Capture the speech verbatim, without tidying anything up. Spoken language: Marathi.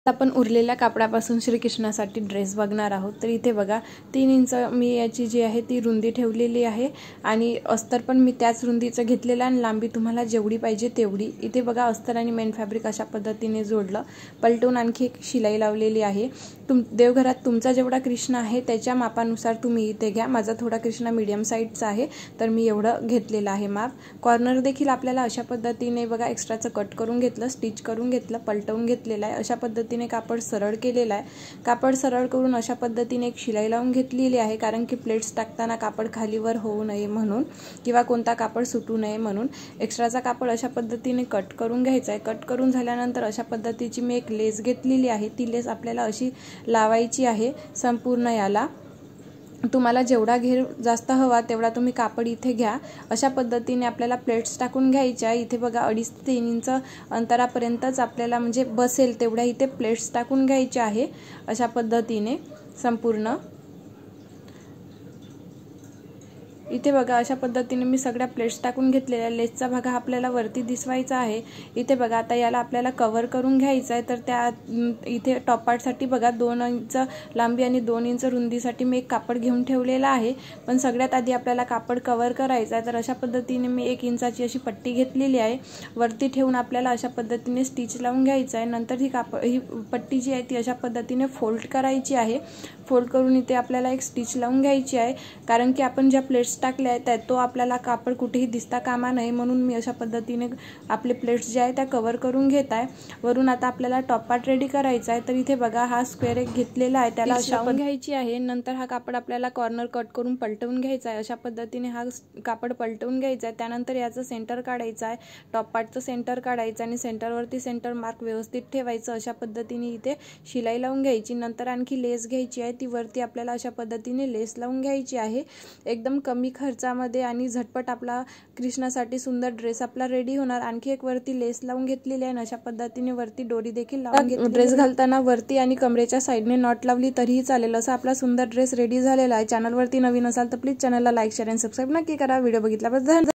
आपण उरलेल्या कापडापासून श्रीकृष्णासाठी ड्रेस बघणार आहोत। तर इथे बघा तीन इंच मी याची जी आहे ती रुंदी ठेवलेली आहे आणि अस्तर पण मी त्याच रुंदीचं घेतलेलं आणि लांबी तुम्हाला जेवढी पाहिजे तेवढी। इथे बघा अस्तर आणि मेन फॅब्रिक अशा पद्धतीने जोडलं, पलटून आणखी एक शिलाई लावलेली आहे। तुम देवघरात तुमचा जेवढा कृष्ण आहे त्याच्या मापानुसार तुम्ही इथे घ्या। माझा थोडा कृष्ण मीडियम साइजचा आहे तर मी एवढं घेतलेलं आहे माप। कॉर्नर देखील आपल्याला अशा पद्धतीने बघा एक्स्ट्राचं कट करून घेतलं, स्टिच करून घेतलं, पलटवून घेतलेलं आहे। अशा पद्धतीने कापड सरळ केलेला आहे। कापड सरळ करून अशा पद्धतीने एक शिलाई लावून घेतलेली आहे, कारण की प्लेट्स टाकताना कापड खालीवर होऊ नये म्हणून किंवा कोणता कापड सुटू नये म्हणून। एक्स्ट्राचा कापड अशा पद्धतीने कट करून घ्यायचा आहे। कट करून झाल्यानंतर अशा पद्धतीची मी एक लेस घेतलेली आहे। ती लेस आपल्याला अशी लावायची आहे संपूर्ण याला। तुम्हाला जेवढा घेर जास्त हवा तेवढा तुम्ही कापड इथे घ्या। अशा पद्धतीने आपल्याला प्लेट्स टाकून घ्यायच्या। इथे बघा अडीच ते तीन इंच अंतरापर्यंतच आपल्याला म्हणजे बसेल तेवढ्या इथे प्लेट्स टाकून घ्यायच्या आहे अशा पद्धतीने संपूर्ण। इथे बघा अशा पद्धतीने मी सगळ्या प्लेट्स टाकून घेतलेल्या। लेसचा भाग आपल्याला वरती दिसवायचा आहे। इथे बघा आता याला आपल्याला कव्हर करून घ्यायचा आहे। तर त्या इथे टॉप पार्टसाठी बघा दोन इंच लांबी आणि दोन इंच रुंदीसाठी मी एक कापड घेऊन ठेवलेला आहे, पण सगळ्यात आधी आपल्याला कापड कव्हर करायचा आहे। तर अशा पद्धतीने मी एक इंचाची अशी पट्टी घेतलेली आहे। वरती ठेवून आपल्याला अशा पद्धतीने स्टिच लावून घ्यायचा आहे। नंतर ही कापड ही पट्टी जी आहे ती अशा पद्धतीने फोल्ड करायची आहे। फोल्ड करून इथे आपल्याला एक स्टिच लावून घ्यायची आहे, कारण की आपण ज्या प्लेट्स टाकले आहेत तो आपल्याला कापड कुठेही दिसता कामा नये म्हणून मी अशा पद्धतीने आपले प्लेट्स जे आहे त्या कव्हर करून घेत आहे। वरून आता आपल्याला टॉप पार्ट रेडी करायचा आहे। तर इथे बघा हा स्क्वेअर एक घेतलेला आहे, त्याला लावून घ्यायची आहे। नंतर हा कापड आपल्याला कॉर्नर कट करून पलटवून घ्यायचा आहे। अशा पद्धतीने हा कापड पलटवून घ्यायचा आहे। त्यानंतर याचं सेंटर काढायचं आहे, टॉप पार्टचं सेंटर काढायचं आणि सेंटरवरती सेंटर मार्क व्यवस्थित ठेवायचं। अशा पद्धतीने इथे शिलाई लावून घ्यायची। नंतर आणखी लेस घ्यायची आहे, ती वरती आपल्याला अशा पद्धतीने लेस लावून घ्यायची आहे। एकदम कमी खर्चामध्ये आणि झटपट आपला कृष्णासाठी सुंदर ड्रेस आपला रेडी होणार। आणखी एक वरती लेस लावून घेतलेली आहे। अशा पद्धतीने वरती दोरी देखील लावून घेतली। ड्रेस घालताना वरती आणि कमरेच्या साईडने नॉट लावली तरीही चालेल। असा आपला सुंदर ड्रेस रेडी झालेला आहे। चॅनलवरती नवीन असाल तर प्लीज चॅनलला लाईक शेअर आणि सबस्क्राईब नक्की करा। व्हिडिओ बघितल्याबद्दल